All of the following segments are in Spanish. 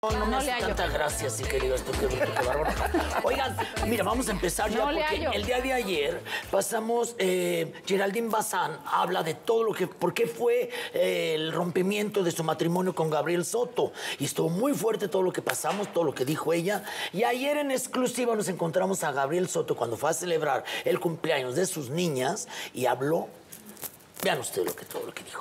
No me hace hallo. tanta gracia, así que digas tú qué bárbaro. Oigan, mira, vamos a empezar ya porque el día de ayer pasamos, Geraldine Bazán habla de todo lo que, por qué fue el rompimiento de su matrimonio con Gabriel Soto. Y estuvo muy fuerte todo lo que pasamos, todo lo que dijo ella. Y ayer en exclusiva nos encontramos a Gabriel Soto cuando fue a celebrar el cumpleaños de sus niñas y habló. Vean ustedes todo lo que dijo.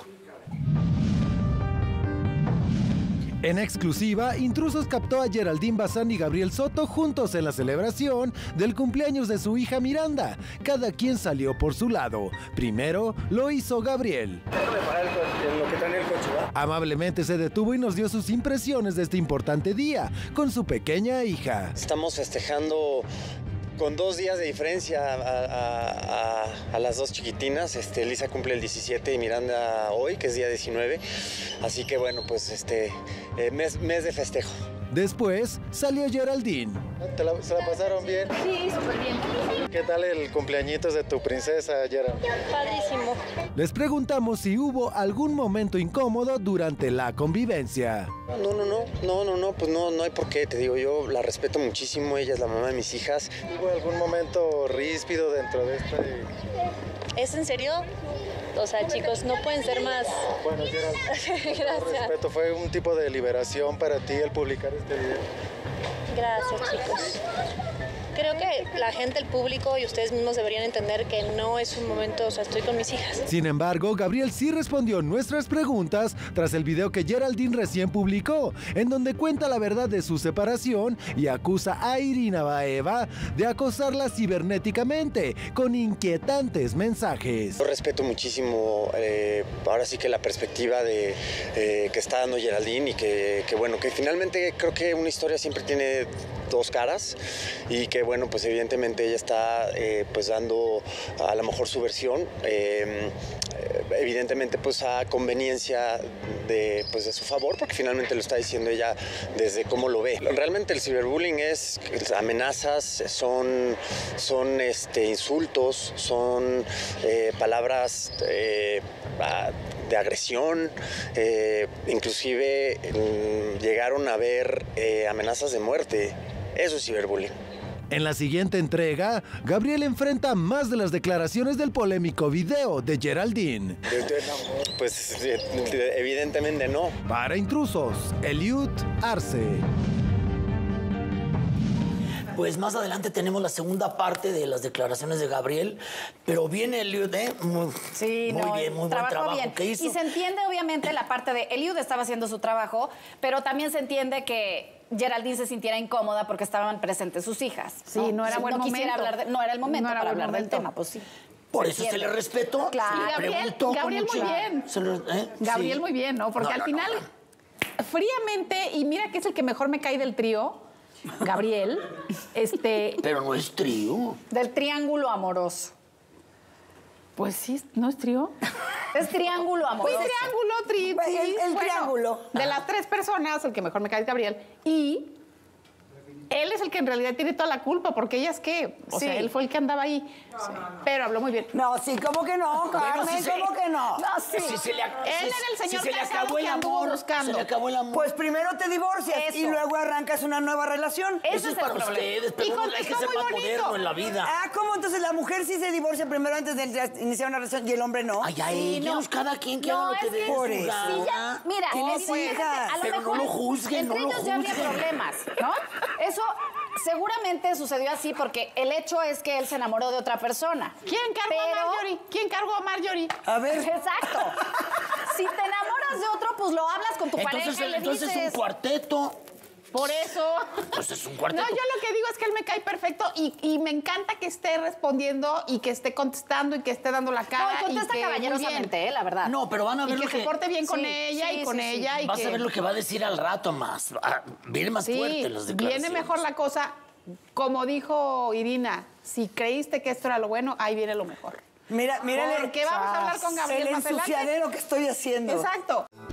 En exclusiva, Intrusos captó a Geraldine Bazán y Gabriel Soto juntos en la celebración del cumpleaños de su hija Miranda. Cada quien salió por su lado. Primero lo hizo Gabriel. Déjame parar en lo que trae el coche, ¿va? Amablemente se detuvo y nos dio sus impresiones de este importante día con su pequeña hija. Estamos festejando con 2 días de diferencia a las dos chiquitinas. Lisa cumple el 17 y Miranda hoy, que es día 19. Así que bueno, pues mes de festejo. Después salió Geraldine. ¿Se la pasaron bien? Sí, súper bien. ¿Qué tal el cumpleañitos de tu princesa, Gerald? Padrísimo. Les preguntamos si hubo algún momento incómodo durante la convivencia. No, pues no hay por qué, te digo, yo la respeto muchísimo, ella es la mamá de mis hijas. ¿Hubo algún momento ríspido dentro de este? ¿Es en serio? O sea, chicos, no pueden ser más... Bueno, Gerald, Gracias. respeto, fue un tipo de liberación para ti el publicar este video. Gracias, chicos. Creo que la gente, el público y ustedes mismos deberían entender que no es un momento, o sea, estoy con mis hijas. Sin embargo, Gabriel sí respondió nuestras preguntas tras el video que Geraldine recién publicó, en donde cuenta la verdad de su separación y acusa a Irina Baeva de acosarla cibernéticamente con inquietantes mensajes. Yo respeto muchísimo, ahora sí que la perspectiva de que está dando Geraldine y que bueno, que finalmente creo que una historia siempre tiene 2 caras y que bueno, pues evidentemente ella está pues dando a lo mejor su versión, evidentemente pues a conveniencia de su favor, porque finalmente lo está diciendo ella desde cómo lo ve. Realmente el ciberbullying es amenazas, son insultos, son palabras de agresión, inclusive llegaron a haber amenazas de muerte. Eso es ciberbullying. En la siguiente entrega, Gabriel enfrenta más de las declaraciones del polémico video de Geraldine. Pues evidentemente no. Para Intrusos, Eliud Arce. Pues más adelante tenemos la segunda parte de las declaraciones de Gabriel, pero viene Eliud, muy buen trabajo que hizo. Y se entiende, obviamente, la parte de Eliud estaba haciendo su trabajo, pero también se entiende que Geraldine se sintiera incómoda porque estaban presentes sus hijas. Sí, no era buen momento. No era el momento para hablar del tema, pues sí. Por eso se le respetó. Claro. Gabriel muy bien. Gabriel muy bien, ¿no? Porque al final, fríamente, y mira que es el que mejor me cae del trío, Gabriel, Pero no es trío. Del triángulo amoroso. Pues sí, ¿no es trío? Es triángulo amoroso. Pues triángulo, el triángulo. De las 3 personas, el que mejor me cae es Gabriel. Y él es el que en realidad tiene toda la culpa, porque ellas qué, o sea, él fue el que andaba ahí. Sí. Pero habló muy bien. No, sí, ¿cómo que no, Carmen? ¿Cómo que no? No, sí. Él era el señor se le casado acabó el que anduvo amor, buscando. se le acabó el amor. Pues primero te divorcias y luego arrancas una nueva relación. Eso es para ustedes, pero hay que ser más moderno en la vida. Ah, ¿cómo? Entonces la mujer sí se divorcia primero antes de iniciar una relación y el hombre no. Ay, cada quien que haga lo que dé. por eso. Sí, ya, mira, a lo pero mejor no lo juzguen, entre no lo ellos ya habría juzguen. problemas, ¿no? Eso seguramente sucedió así porque el hecho es que él se enamoró de otra persona. ¿Quién cargó a Marjorie? ¿Quién cargó a Marjorie? A ver. Exacto. Si te enamoras de otro, pues lo hablas con tu pareja y le Entonces dices... es un cuarteto. Por eso. Pues es un cuarteto. No, yo lo que digo es que él me cae perfecto y me encanta que esté respondiendo y que esté contestando y que esté dando la cara. No, y contesta caballerosamente, la verdad. No, pero van a ver Y lo que se porte bien con ella y con ella. Y Vas que... a ver lo que va a decir al rato más. Viene más fuerte las declaraciones. Viene mejor la cosa. Como dijo Irina, si creíste que esto era lo bueno, ahí viene lo mejor. Mírale. Porque vamos a hablar con Gabriel el más adelante. ensuciadero que estoy haciendo. Exacto.